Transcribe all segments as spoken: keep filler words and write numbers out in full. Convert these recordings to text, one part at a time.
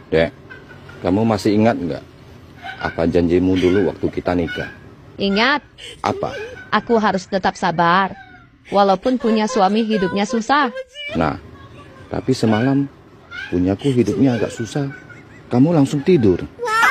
Dek, kamu masih ingat nggak apa janjimu dulu waktu kita nikah? Ingat. Apa? Aku harus tetap sabar, walaupun punya suami hidupnya susah. Nah, tapi semalam punyaku hidupnya agak susah. Kamu langsung tidur.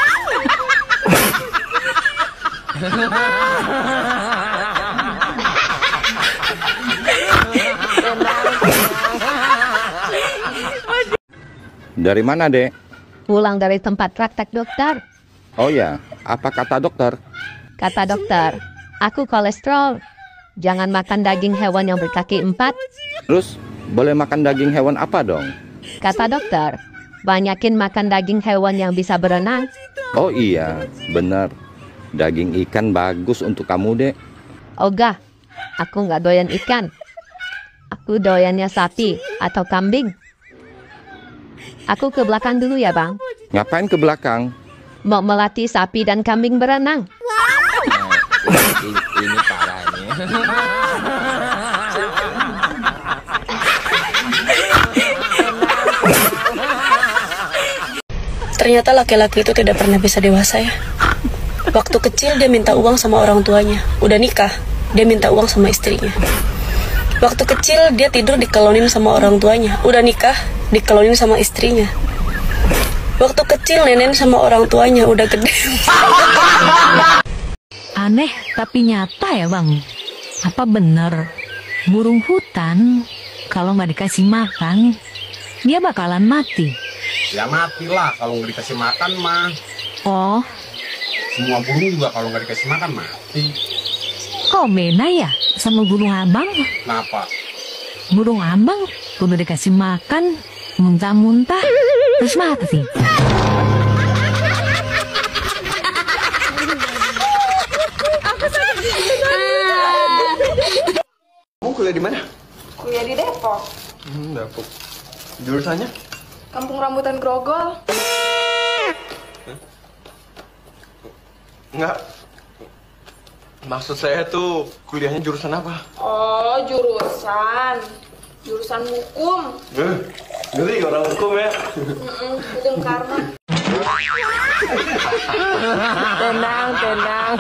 Dari mana, Dek? Pulang dari tempat praktek dokter. Oh ya, apa kata dokter? Kata dokter, aku kolesterol. Jangan makan daging hewan yang berkaki empat. Terus, boleh makan daging hewan apa dong? Kata dokter, banyakin makan daging hewan yang bisa berenang. Oh iya, benar. Daging ikan bagus untuk kamu, Dek. Ogah, aku nggak doyan ikan. Aku doyannya sapi atau kambing. Aku ke belakang dulu ya, Bang. Ngapain ke belakang? Mau melatih sapi dan kambing berenang. Nah, ini, ini parah nih. Ternyata laki-laki itu tidak pernah bisa dewasa ya. Waktu kecil dia minta uang sama orang tuanya. Udah nikah, dia minta uang sama istrinya. Waktu kecil dia tidur dikelonin sama orang tuanya. Udah nikah, dikelonin sama istrinya. Waktu kecil nenek sama orang tuanya. Udah gede. Aneh tapi nyata ya Bang. Apa bener burung hutan kalau nggak dikasih makan dia bakalan mati? Ya matilah kalau nggak dikasih makan mah. Oh, Semua burung juga kalau nggak dikasih makan mati. kok beda ya sama burung abang? Kenapa? Burung abang udah dikasih makan muntah-muntah terus mati. Kamu kuliah di mana? Kuliah di Depok. Hmm, Depok. Jurusannya? Kampung Rambutan Grogol. Enggak. Maksud saya tuh kuliahnya jurusan apa? Oh, jurusan. Jurusan hukum. Eh, ngeri orang hukum ya. Mm-mm, hukum karma. Tenang, tenang.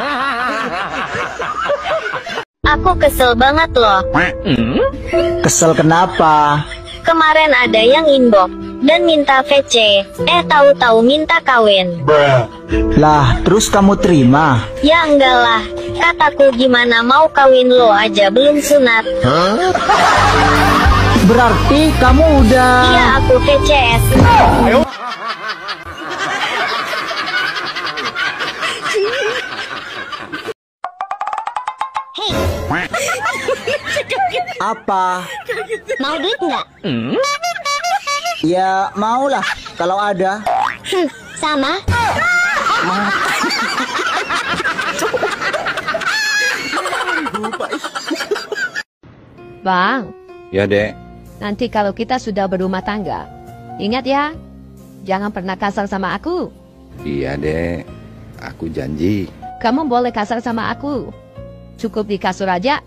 Aku kesel banget loh. Kesel kenapa? Kemarin ada yang inbox dan minta V C, eh tahu-tahu minta kawin. Lah, terus kamu terima? Ya enggak lah, kataku gimana mau kawin lo aja belum sunat. Berarti kamu udah... Iya aku V C S. Apa? Mau duit nggak? Ya, maulah kalau ada. Hmm, sama. Bang, Ya, Dek. nanti kalau kita sudah berumah tangga, ingat ya, jangan pernah kasar sama aku. Iya, Dek. Aku janji. Kamu boleh kasar sama aku. Cukup di kasur aja.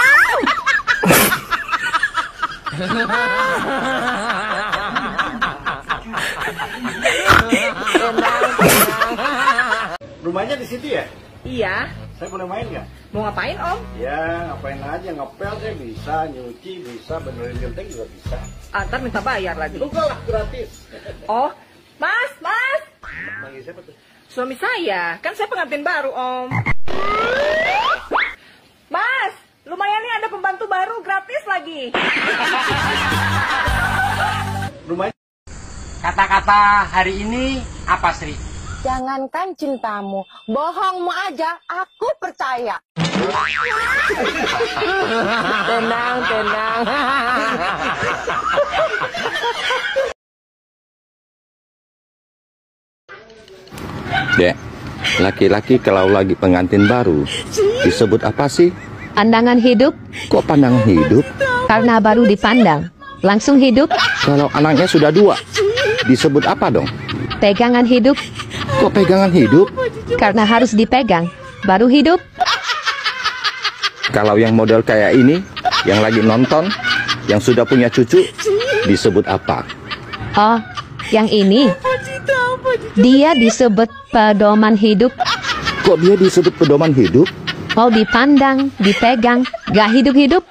Rumahnya di situ ya? Iya. Saya boleh main nggak? Mau ngapain Om? Ya ngapain aja, ngepel saya bisa, nyuci bisa, benerin genteng juga bisa. Antar minta bayar lagi. Enggak lah, gratis. Oh, Mas, Mas. Panggil siapa tuh? Suami saya, kan saya pengantin baru Om. Mas, lumayan nih ada pembantu baru gratis lagi. Rumahnya. Kata-kata hari ini apa Sri? Jangankan cintamu, bohongmu aja aku percaya. Tenang, tenang. Dek, laki-laki kalau lagi pengantin baru disebut apa sih? Pandangan hidup. Kok pandangan hidup? Karena baru dipandang, langsung hidup. Kalau anaknya sudah dua, disebut apa dong? Pegangan hidup. Kok pegangan hidup? Karena harus dipegang, baru hidup. Kalau yang model kayak ini, yang lagi nonton, yang sudah punya cucu, disebut apa? Oh, Yang ini, dia disebut pedoman hidup. Kok dia disebut pedoman hidup? Mau dipandang, dipegang, gak hidup-hidup.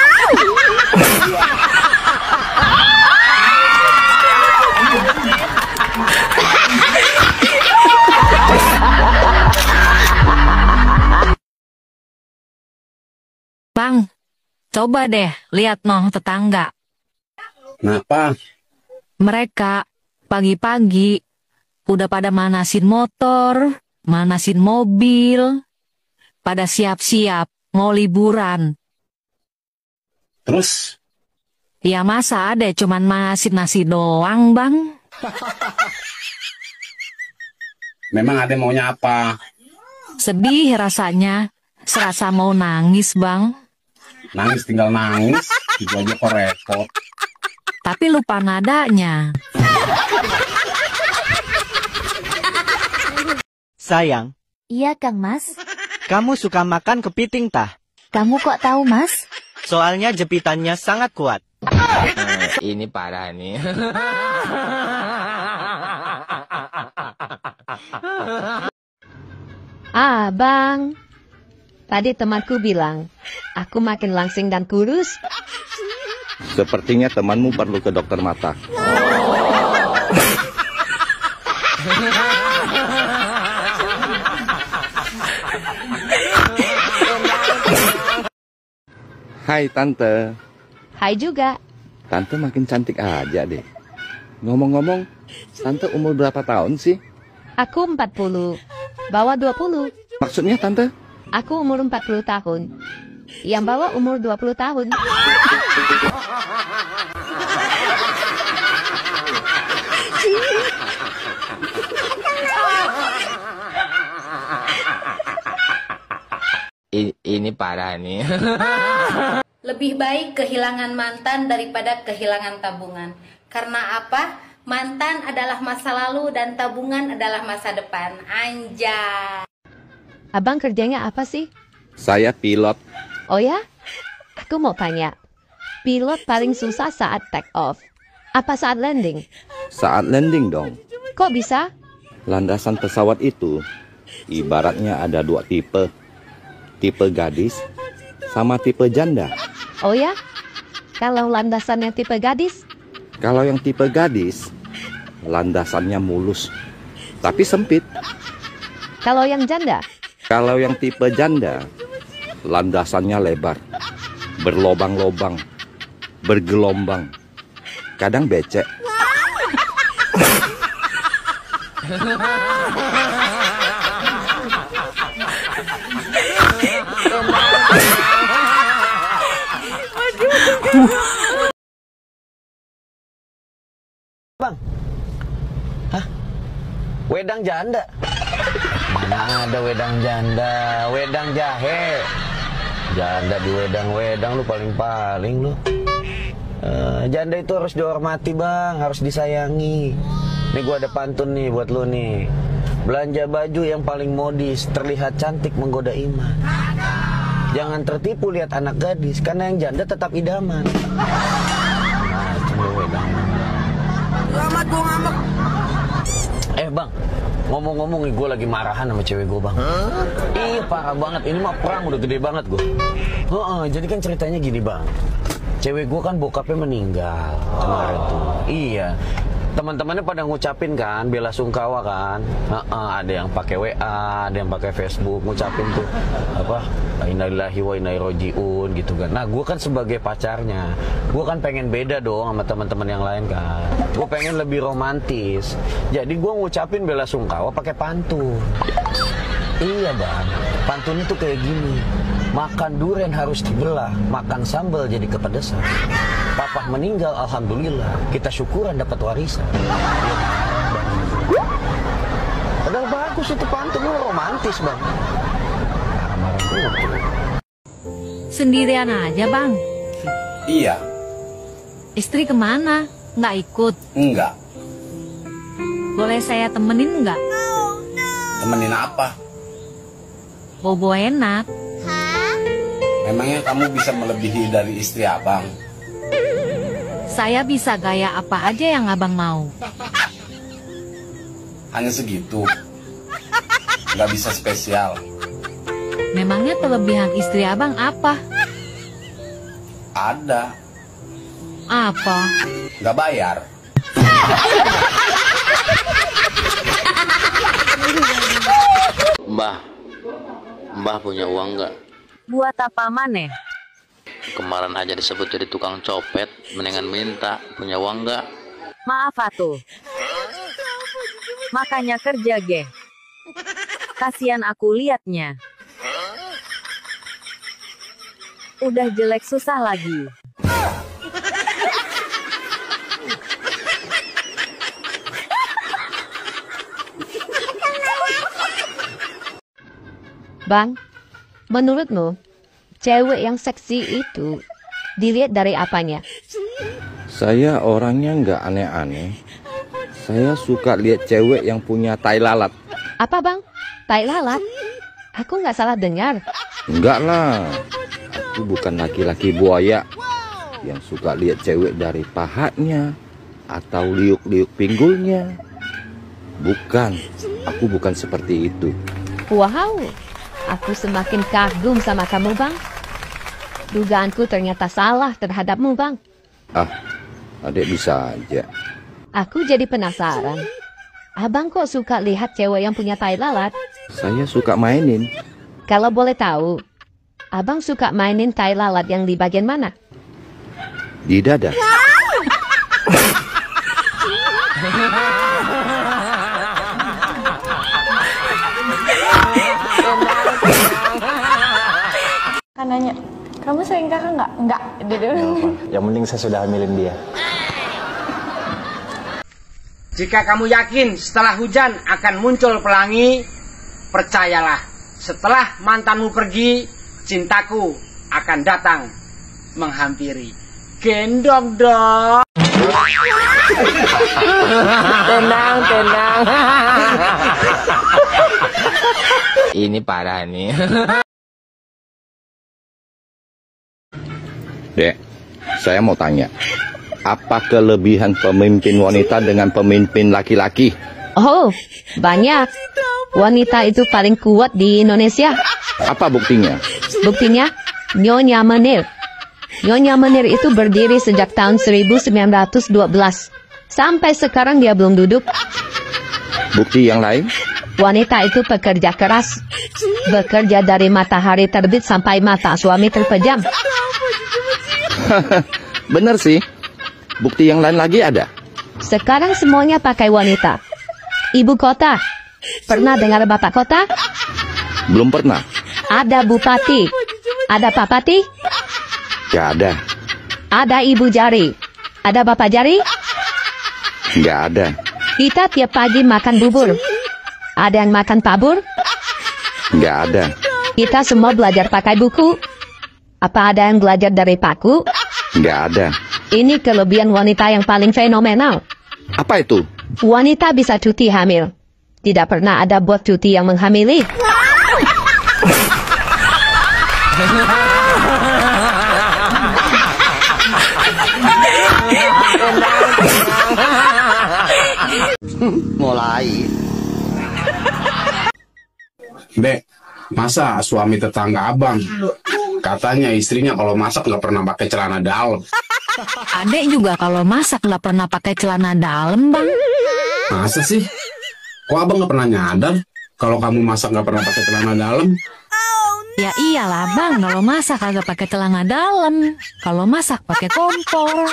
Bang, coba deh lihat noh tetangga. Kenapa? Mereka pagi-pagi udah pada manasin motor, manasin mobil, pada siap-siap mau liburan. Terus? Ya masa ada cuman manasin nasi doang, Bang? Memang ada maunya apa? Sedih rasanya, serasa mau nangis, Bang. Nangis tinggal nangis, itu aja kok repot. Tapi lupa nadanya. Sayang, Iya, Kang Mas. kamu suka makan kepiting tah? Kamu kok tahu, Mas? Soalnya jepitannya sangat kuat. Eh, ini parah nih. Ah, Bang. Tadi temanku bilang, aku makin langsing dan kurus. Sepertinya temanmu perlu ke dokter mata. Hai Tante. Hai juga. Tante makin cantik aja deh. Ngomong-ngomong, Tante umur berapa tahun sih? Aku empat puluh. Bawa dua puluh. Maksudnya Tante? Aku umur empat puluh tahun. Yang bawa umur dua puluh tahun. I, ini parah nih. Lebih baik kehilangan mantan daripada kehilangan tabungan. Karena apa? Mantan adalah masa lalu dan tabungan adalah masa depan. Anjay. Abang kerjanya apa sih? Saya pilot. Oh ya? Aku mau tanya. Pilot paling susah saat take off. Apa saat landing? Saat landing dong. Kok bisa? Landasan pesawat itu ibaratnya ada dua tipe. Tipe gadis sama tipe janda. Oh ya? Kalau landasannya tipe gadis? Kalau yang tipe gadis, landasannya mulus, tapi sempit. Kalau yang janda? Kalau yang tipe janda, landasannya lebar, berlobang-lobang, bergelombang, kadang becek. Bang, hah? Wedang janda? Mana ada wedang janda? Wedang jahe. Janda di wedang-wedang lu paling-paling lu. Uh, janda itu harus dihormati bang, harus disayangi. Nih gua ada pantun nih buat lu nih. Belanja baju yang paling modis, terlihat cantik menggoda iman. Jangan tertipu lihat anak gadis, karena yang janda tetap idaman. Nah, cuma wedang. Selamat gua ngambek. Eh bang, ngomong-ngomong nih gue lagi marahan sama cewek gue bang. Huh? Ih parah banget, ini mah perang udah gede banget gue. Oh, jadi kan ceritanya gini bang. Cewek gue kan bokapnya meninggal kemarin tuh. Iya. Teman-temannya pada ngucapin kan, bela sungkawa kan. Nah, uh, ada yang pakai W A, ada yang pakai Facebook ngucapin tuh apa? Innalillahi wa inna ilaihi rajiun gitu kan. Nah, gue kan sebagai pacarnya, gue kan pengen beda dong sama teman-teman yang lain kan. Gue pengen lebih romantis. Jadi gue ngucapin bela sungkawa pakai pantun. Iya bang, pantunnya tuh kayak gini. Makan durian harus dibelah, makan sambal jadi kepedesan. Papa meninggal, alhamdulillah. Kita syukuran dapat warisan. Padahal bagus itu pantun, lu romantis bang. Sendirian aja bang? Iya. Istri kemana? Nggak ikut? Enggak. Boleh saya temenin nggak? Temenin apa? Bobo enak. Memangnya kamu bisa melebihi dari istri abang? Saya bisa gaya apa aja yang abang mau. Hanya segitu. Nggak bisa spesial. Memangnya kelebihan istri abang apa? Ada. Apa? Nggak bayar. Mbah, Mbah punya uang nggak? Buat apa maneh? Kemarin aja disebut jadi tukang copet, mendingan minta. Punya uang nggak? Maaf atuh. Makanya kerja ge. Kasian aku liatnya. Udah jelek susah lagi. Bang, menurutmu cewek yang seksi itu dilihat dari apanya? Saya orangnya nggak aneh-aneh. Saya suka lihat cewek yang punya tai lalat. Apa bang? Tai lalat? Aku nggak salah dengar. Enggak lah. Aku bukan laki-laki buaya yang suka lihat cewek dari pahanya atau liuk-liuk pinggulnya. Bukan. Aku bukan seperti itu. Wow, aku semakin kagum sama kamu bang. Dugaanku ternyata salah terhadapmu bang. Ah, adek bisa aja. Aku jadi penasaran. Abang kok suka lihat cewek yang punya tai lalat? Saya suka mainin. Kalau boleh tahu, abang suka mainin tai lalat yang di bagian mana? Di dada. Kan nanya, kamu sayang kakak nggak? Nggak. Yang penting saya sudah hamilin dia. Jika kamu yakin setelah hujan akan muncul pelangi, percayalah, setelah mantanmu pergi, cintaku akan datang menghampiri. Gendong dong. Tenang, tenang. Ini parah nih. Dek, saya mau tanya. Apa kelebihan pemimpin wanita dengan pemimpin laki-laki? Oh, banyak. Wanita itu paling kuat di Indonesia. Apa buktinya? Buktinya, Nyonya Menir. Nyonya Menir itu berdiri sejak tahun seribu sembilan ratus dua belas. Sampai sekarang dia belum duduk. Bukti yang lain? Wanita itu pekerja keras. Bekerja dari matahari terbit sampai mata suami terpejam. Bener sih. Bukti yang lain lagi ada? Sekarang semuanya pakai wanita. Ibu kota. Pernah dengar bapak kota? Belum pernah. Ada bupati. Ada papati? Gak ada. Ada ibu jari. Ada bapak jari? Gak ada. Kita tiap pagi makan bubur. Ada yang makan pabur? Gak ada. Kita semua belajar pakai buku. Apa ada yang belajar dari paku? Gak ada. Ini kelebihan wanita yang paling fenomenal. Apa itu? Wanita bisa cuti hamil. Tidak pernah ada bot cuti yang menghamili. Mulai. Dek, masa suami tetangga abang katanya istrinya kalau masak nggak pernah pakai celana dalam. Adek juga kalau masak nggak pernah pakai celana dalam, bang. Masa sih? Kok abang nggak pernah nyadar kalau kamu masak nggak pernah pakai celana dalam? Ya iyalah bang, kalau masak agak pakai celana dalam. Kalau masak pakai kompor.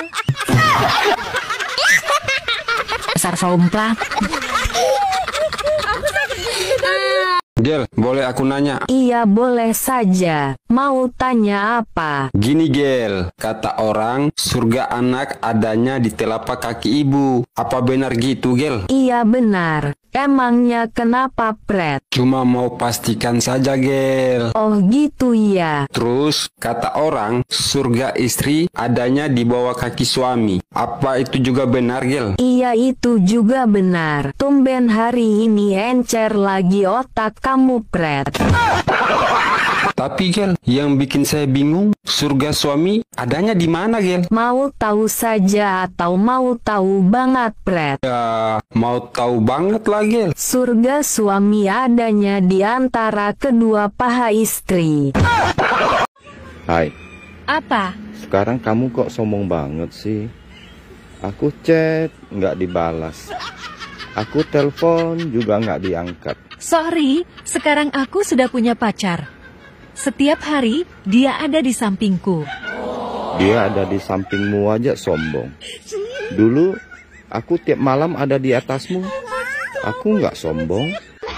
Besar somprak. Gel, boleh aku nanya? Iya boleh saja. Mau tanya apa? Gini Gel, kata orang surga anak adanya di telapak kaki ibu. Apa benar gitu Gel? Iya benar. Emangnya kenapa Pret? Cuma mau pastikan saja Gel. Oh gitu ya. Terus kata orang surga istri adanya di bawah kaki suami. Apa itu juga benar Gel? Iya itu juga benar. Tumben hari ini encer lagi otak kamu Pret. Tapi Gel, yang bikin saya bingung, surga suami adanya di mana Gel? Mau tahu saja atau mau tahu banget, Pret? Ya, mau tahu banget lah Gel. Surga suami adanya di antara kedua paha istri. Hai. Apa? Sekarang kamu kok sombong banget sih? Aku chat, nggak dibalas. Aku telepon juga nggak diangkat. Sorry, sekarang aku sudah punya pacar. Setiap hari, dia ada di sampingku. Dia ada di sampingmu aja sombong. Dulu, aku tiap malam ada di atasmu. Aku nggak sombong.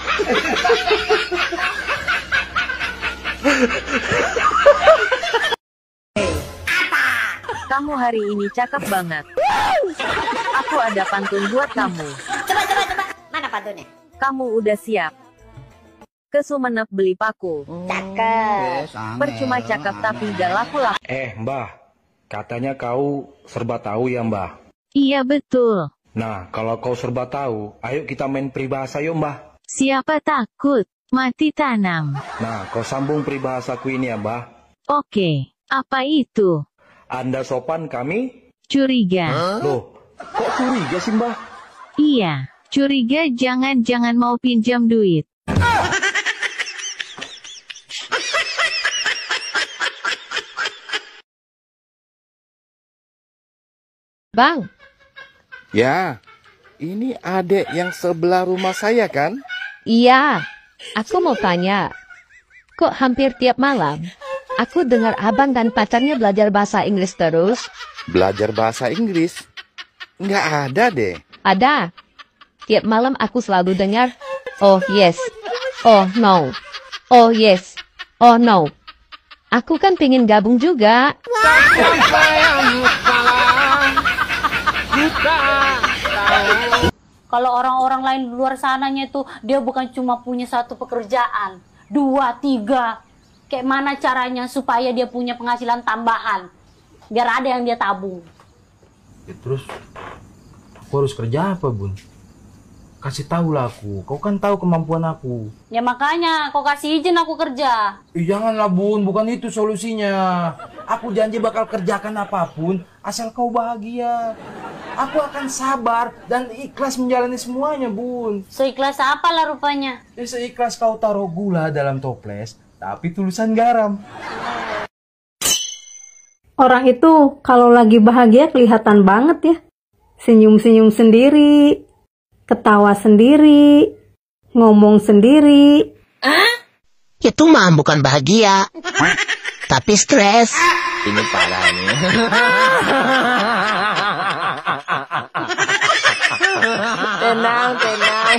Kamu hari ini cakep banget. Aku ada pantun buat kamu. Coba, coba, coba. Mana pantunnya? Kamu udah siap? Ke Sumenep beli paku. Cakep. Percuma cakep tapi gak laku-laku. Eh, Mbah. Katanya kau serba tahu ya, Mbah? Iya betul. Nah, kalau kau serba tahu, ayo kita main peribahasa yuk, Mbah. Siapa takut? Mati tanam. Nah, kau sambung peribahasaku ini ya, Mbah. Oke, apa itu? Anda sopan, kami curiga. Loh, kok curiga sih, Mbah? Iya, curiga jangan-jangan mau pinjam duit. Bang. Ya, ini adek yang sebelah rumah saya kan? Iya, aku mau tanya. Kok hampir tiap malam aku dengar abang dan pacarnya belajar bahasa Inggris terus? Belajar bahasa Inggris? Nggak ada deh. Ada. Tiap malam aku selalu dengar, oh yes, oh no, oh yes, oh no. Aku kan pengen gabung juga. Kalau orang-orang lain di luar sananya itu dia bukan cuma punya satu pekerjaan, dua, tiga. Kayak mana caranya supaya dia punya penghasilan tambahan, biar ada yang dia tabung. Ya, terus aku harus kerja apa, Bun? Kasih tahu lah aku, kau kan tahu kemampuan aku. Ya makanya kau kasih izin aku kerja. Eh, janganlah Bun, bukan itu solusinya. Aku janji bakal kerjakan apapun asal kau bahagia. Aku akan sabar dan ikhlas menjalani semuanya, Bun. Seikhlas apa lah rupanya? Ya, seikhlas kau taruh gula dalam toples, tapi tulisan garam. Orang itu kalau lagi bahagia kelihatan banget ya. Senyum-senyum sendiri, ketawa sendiri, ngomong sendiri. Hah? Itu mah bukan bahagia, tapi stres. Ini parah nih. Tenang, tenang.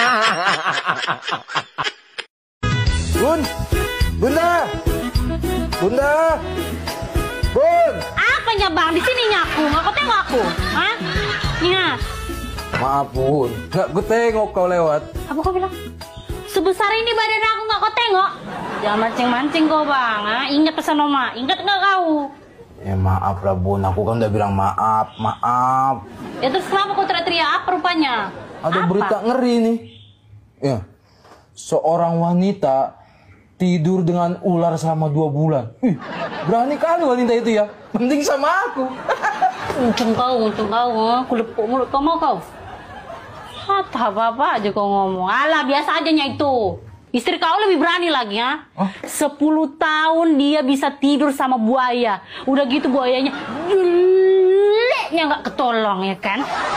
Bun, Bunda, Bunda, Bun. Apanya bang? Di sini nyaku, nggak kau tengok aku, hah? Ingat. Maaf Bun, nggak gue tengok kau lewat. Apa kau bilang? Sebesar ini badan aku nggak kau tengok? Jangan mancing-mancing kau bang, ha? Ingat pesan Oma, ingat nggak kau? Ya maaf lah Bun, aku kan udah bilang maaf, maaf. Ya terus kenapa kau teriak-teriak apa rupanya? Ada apa? berita ngeri nih. Ya, seorang wanita tidur dengan ular selama dua bulan. Ih, berani kali wanita itu ya. Penting sama aku. Untung kau, untung kau, aku lepuk mulut kau mau kau. Apa apa aja kau ngomong. Alah biasa aja itu. Istri kau lebih berani lagi ya. Sepuluh tahun dia bisa tidur sama buaya. Udah gitu buayanya jeleknya nggak ketolong ya kan.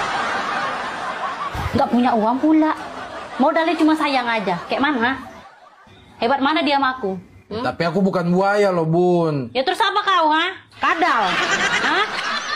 Nggak punya uang pula. Modalnya cuma sayang aja. Kayak mana? Hebat mana dia sama aku? Hmm? Tapi aku bukan buaya loh Bun. Ya terus apa kau ha? Kadal? Hah?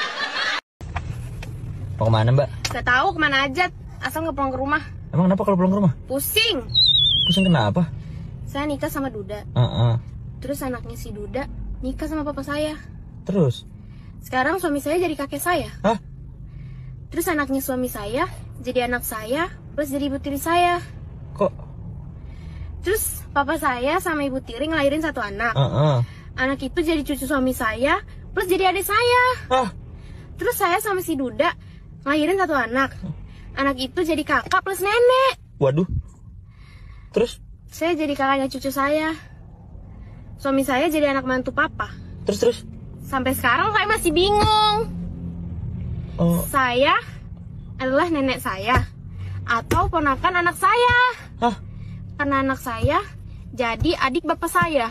Mau kemana Mbak? Gak tahu kemana aja, asal nggak pulang ke rumah. Emang kenapa kalau pulang ke rumah? Pusing. Pusing kenapa? Saya nikah sama Duda. Uh-uh. Terus anaknya si Duda nikah sama papa saya. Terus? Sekarang suami saya jadi kakek saya. Hah? Terus anaknya suami saya jadi anak saya plus jadi ibu tiri saya. Kok? Terus papa saya sama ibu tiri ngelahirin satu anak. Uh-uh. Anak itu jadi cucu suami saya plus jadi adik saya. Hah? Terus saya sama si Duda ngelahirin satu anak. Anak itu jadi kakak plus nenek. Waduh. Terus? Saya jadi kakaknya cucu saya. suami saya jadi anak mantu papa. Terus terus? Sampai sekarang saya masih bingung. Oh. Saya adalah nenek saya atau ponakan anak saya. Hah? Karena anak saya jadi adik bapak saya.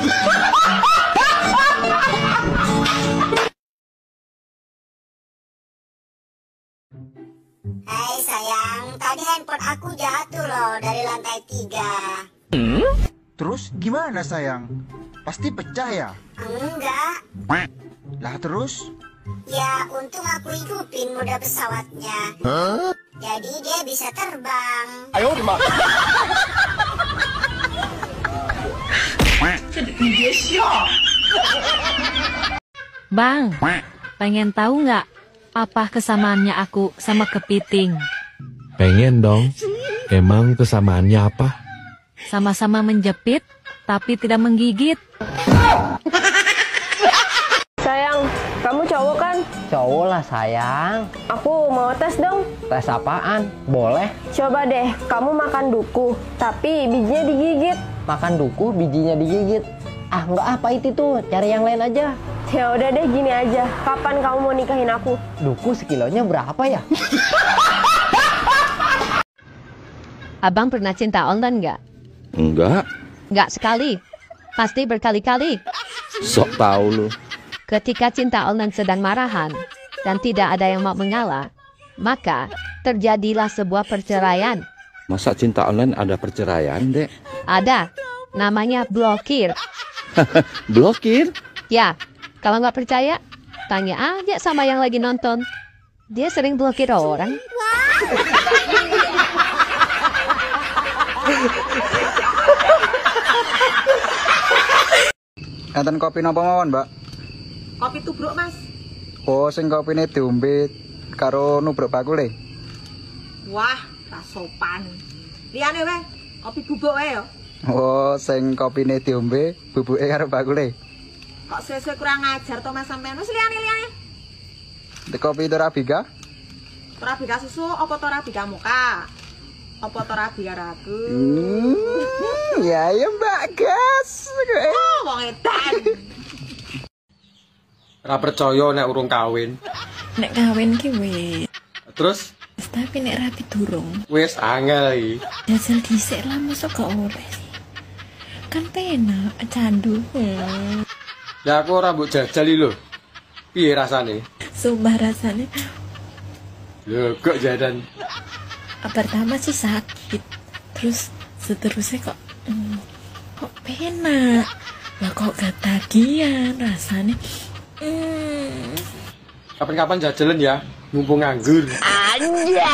Hai sayang, tadi handphone aku jatuh loh dari lantai tiga. Hmm? Terus gimana sayang? Pasti pecah ya? Enggak. Lah terus? Ya untung aku hidupin moda pesawatnya. Huh? Jadi dia bisa terbang. Ayo mak. Bang, pengen tahu nggak apa kesamaannya aku sama kepiting? Pengen dong. Emang kesamaannya apa? Sama-sama menjepit, tapi tidak menggigit. Sayang, kamu cowok kan? Cowok lah sayang. Aku mau tes dong. Tes apaan? Boleh. Coba deh, kamu makan duku, tapi bijinya digigit. Makan duku, bijinya digigit. Ah, nggak apa itu tuh, cari yang lain aja. Ya udah deh, gini aja. Kapan kamu mau nikahin aku? Duku sekilonya berapa ya? Abang pernah cinta online nggak? Enggak. Nggak sekali. Pasti berkali-kali. Sok tahu lu. Ketika cinta online sedang marahan dan tidak ada yang mau mengalah, maka terjadilah sebuah perceraian. Masa cinta online ada perceraian, Dek? Ada. Namanya blokir. Blokir? Ya, kalau nggak percaya, tanya aja sama yang lagi nonton. Dia sering blokir orang. Enten kopi napa mawon, Mbak? Kopi tubruk, Mas. Oh, sing kopine diombe karo nubruk bakule. Wah, tak sopan. Liyane wae, kopi bubuk wae ya. Oh, sing kopine diombe bubuke karo bakule. Kok sesuai kurang ajar to Mas sampean. Wis liyane-liyane. Di kopi Torabika? Torabika susu apa Torabika muka? Apa Torabika ragu? Hmm, ya ya Mbak Gas. Oh, wong edan. Ora percaya nek urung kawin. Nek kawin ki wis. Terus? Tapi nek rapi durung. Wis angel iki. Jajal dhisik lah mosok gak oleh sih. Kan penak candu. Hmm. Ya aku ora mbok jajali lho. Piye rasane? Sumpah rasane. Lho kok jadan. Pertama sih sakit. Terus seterusnya kok hmm, kok penak. Lah kok gak tagihan rasane. Hmm. Kapan-kapan jajalan ya, mumpung nganggur. Anja.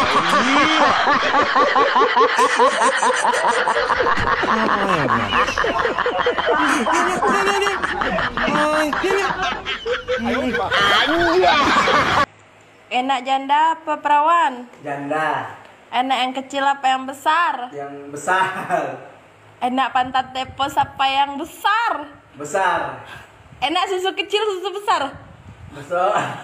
Anja. Enak janda apa perawan? Janda. Enak yang kecil apa yang besar? Yang besar. Enak pantat tepos apa yang besar? Besar. Enak susu kecil susu besar? Besar.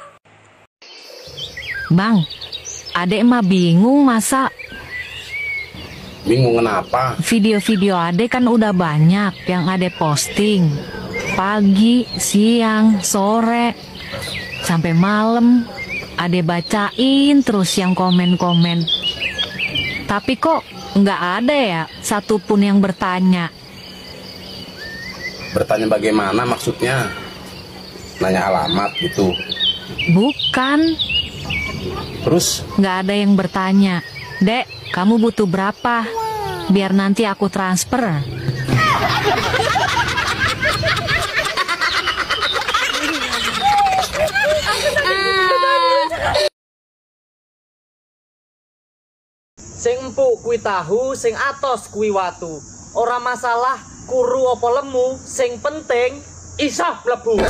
Bang, adek mah bingung masa. Bingung kenapa? Video-video adek kan udah banyak yang adek posting. Pagi, siang, sore, sampai malam. Adek bacain terus yang komen-komen. Tapi kok nggak ada ya satupun yang bertanya. Bertanya bagaimana maksudnya? Nanya alamat gitu? Bukan. Terus? Nggak ada yang bertanya. Dek, kamu butuh berapa? Biar nanti aku transfer. Sing empuk kui tahu, sing atos kui watu. Ora masalah kuru apa lemu, sing penting isah mlebu.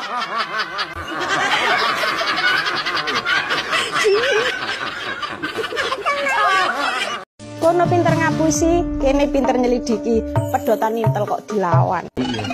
Kono pinter ngapusi, kene pinter nyelidiki, pedotan intel kok dilawan.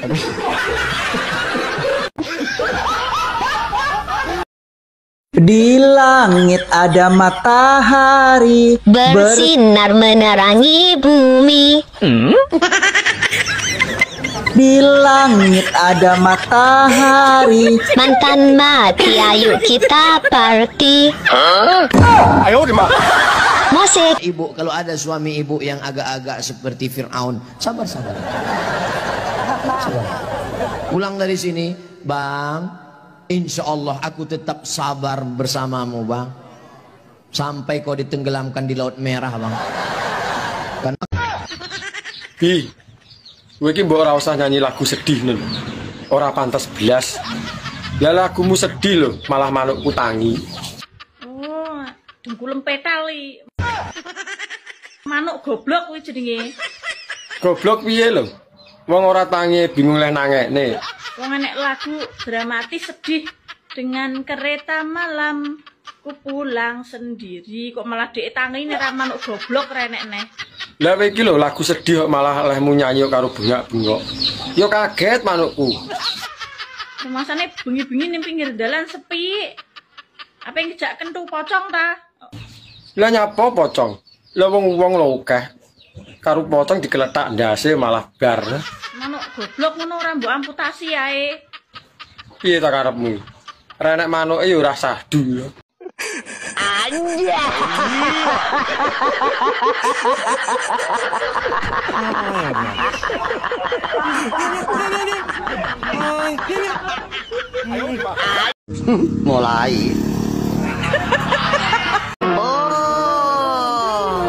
Di langit ada matahari bersinar menerangi bumi. Hmm? Di langit ada matahari. Mantan mati, ayo kita party. Ayo dimana? Musik. Ibu, kalau ada suami ibu yang agak-agak seperti Fir'aun, sabar-sabar. Sabar. Pulang dari sini, Bang, insya Allah aku tetap sabar bersamamu, Bang. Sampai kau ditenggelamkan di Laut Merah, Bang. Kan? Bi, gue ini mbok ora usah nyanyi lagu sedih nih. Ora pantas belas. Lah lagumu sedih loh, malah manukku tangi. Oh, dengkulem petali. Manuk goblok kuwi jenenge. Goblok piye lho? Wong ora tangi bingung leh nangekne. Wong enek lagu dramatis sedih dengan kereta malam ku pulang sendiri kok malah dhek tangi ora manuk goblok renekne. Lah iki lho lagu sedih kok malah lehmu nyanyi karo bengak-bengok. Yo kaget manukku. Masane bengi-bengi ning pinggir dalan sepi. Apa yang kejak kentu pocong ta? Lah nyapa pocong? Lah wong-wong lho akeh. Karo pocong digeletak ndase malah bar. Manuk goblok ngono ora mbok amputasi ae. Piye ta karepmu? Renek manuke yo ora sahdu. Anja. Mulai. Oh,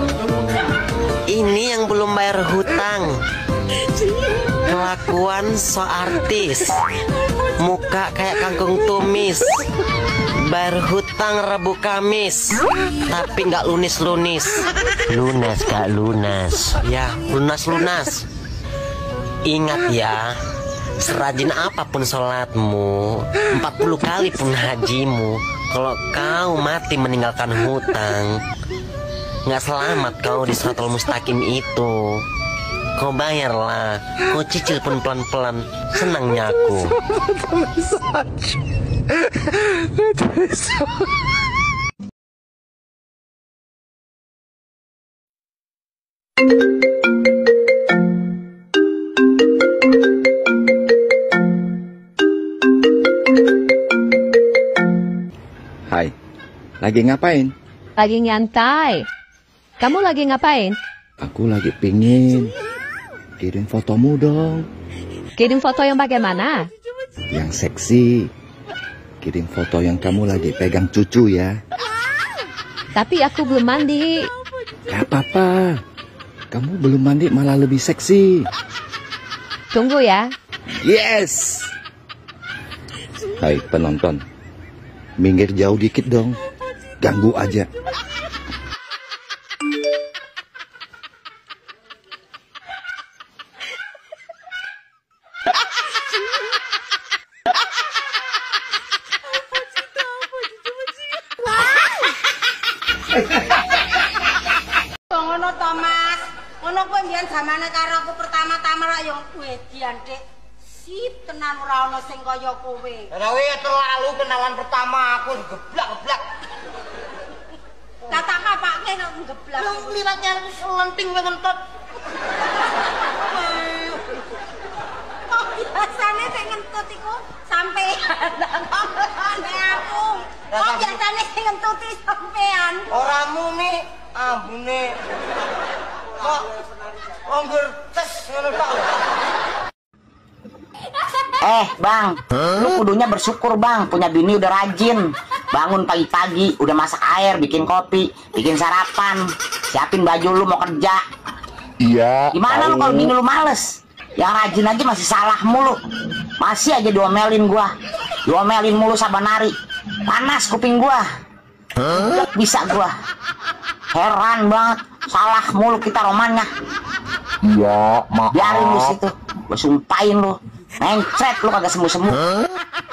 ini yang belum bayar hutang. Kelakuan so artis, muka kayak kangkung tumis. Bayar hutang Rabu Kamis, tapi nggak lunis-lunis. Lunas gak lunas. Ya, lunas-lunas. Ingat ya, serajin apapun sholatmu, empat puluh kali pun hajimu, kalau kau mati meninggalkan hutang, nggak selamat kau di Shiratal Mustaqim itu. Kau bayarlah, kau cicil pun pelan-pelan, senangnya aku. Hai, lagi ngapain? Lagi nyantai. Kamu lagi ngapain? Aku lagi pingin kirim fotomu dong. Kirim foto yang bagaimana? Yang seksi. Kirim foto yang kamu lagi pegang cucu ya. Tapi aku belum mandi. Gak apa-apa. Kamu belum mandi malah lebih seksi. Tunggu ya. Yes. Hai penonton, minggir jauh dikit dong. Ganggu aja. Ngono to, Mas. Ngono kuwi mbiyen zamane karo aku pertama-tama ra yo wedian, Dik. Sip tenan ora ono sing kaya kowe. Ora kowe terlalu kenalan pertama aku geblak-geblak. Lah tak kapake nek geblak. Lu liwatnya lenting ngentot. Kok biasane sing ngentut iku sampean. Nek aku. Kok biasane sing ngentuti sampean. Ora muni ambune. Kok wong gertes ngono tok. Eh bang, huh? Lu kudunya bersyukur bang, punya bini udah rajin. Bangun pagi-pagi, udah masak air, bikin kopi, bikin sarapan, siapin baju lu mau kerja. Iya. Gimana lu kalau bini lu males? Yang rajin aja masih salah mulu. Masih aja diomelin gua, diomelin mulu sabanari. Panas kuping gua. Huh? Bisa gua. Heran banget, salah mulu kita romannya. Iya, maaf. Biarin lu situ, gua sumpahin lu. Mencret lu kagak sembuh-sembuh. Huh?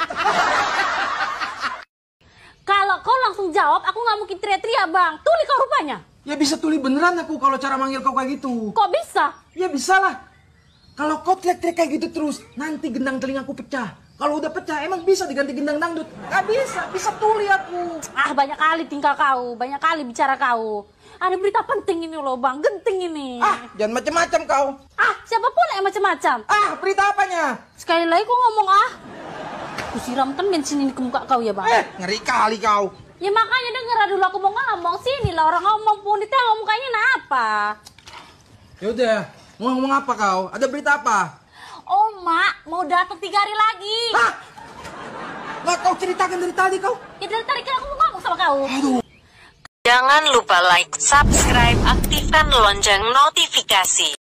Kalau kau langsung jawab, aku nggak mungkin teriak-teriak bang. Tuli kau rupanya. Ya bisa tuli beneran aku kalau cara manggil kau kayak gitu. Kok bisa? Ya bisa lah. Kalau kau teriak-teriak kayak gitu terus, nanti gendang telingaku pecah. Kalau udah pecah, emang bisa diganti gendang dangdut? Gak bisa, bisa tuli aku. Ah banyak kali tingkah kau, banyak kali bicara kau. Ada berita penting ini loh bang, genting ini. Ah jangan macam-macam kau. Ah siapa pula yang macam-macam? Ah, berita apanya? Sekali lagi kau ngomong ah. Aku siramkan bensin ini ke muka kau ya, Bang. Eh, ngeri kali kau. Ya makanya denger dulu aku mau ngomong. Sini lah orang ngomong pun ditengok mukanya apa. Yaudah, mau ngomong apa kau? Ada berita apa? Oh, Mak, mau datang tiga hari lagi. Hah? Nggak kau ceritakan dari tadi kau? Ya dari tadi kan aku mau ngomong sama kau. Aduh. Jangan lupa like, subscribe, aktifkan lonceng notifikasi.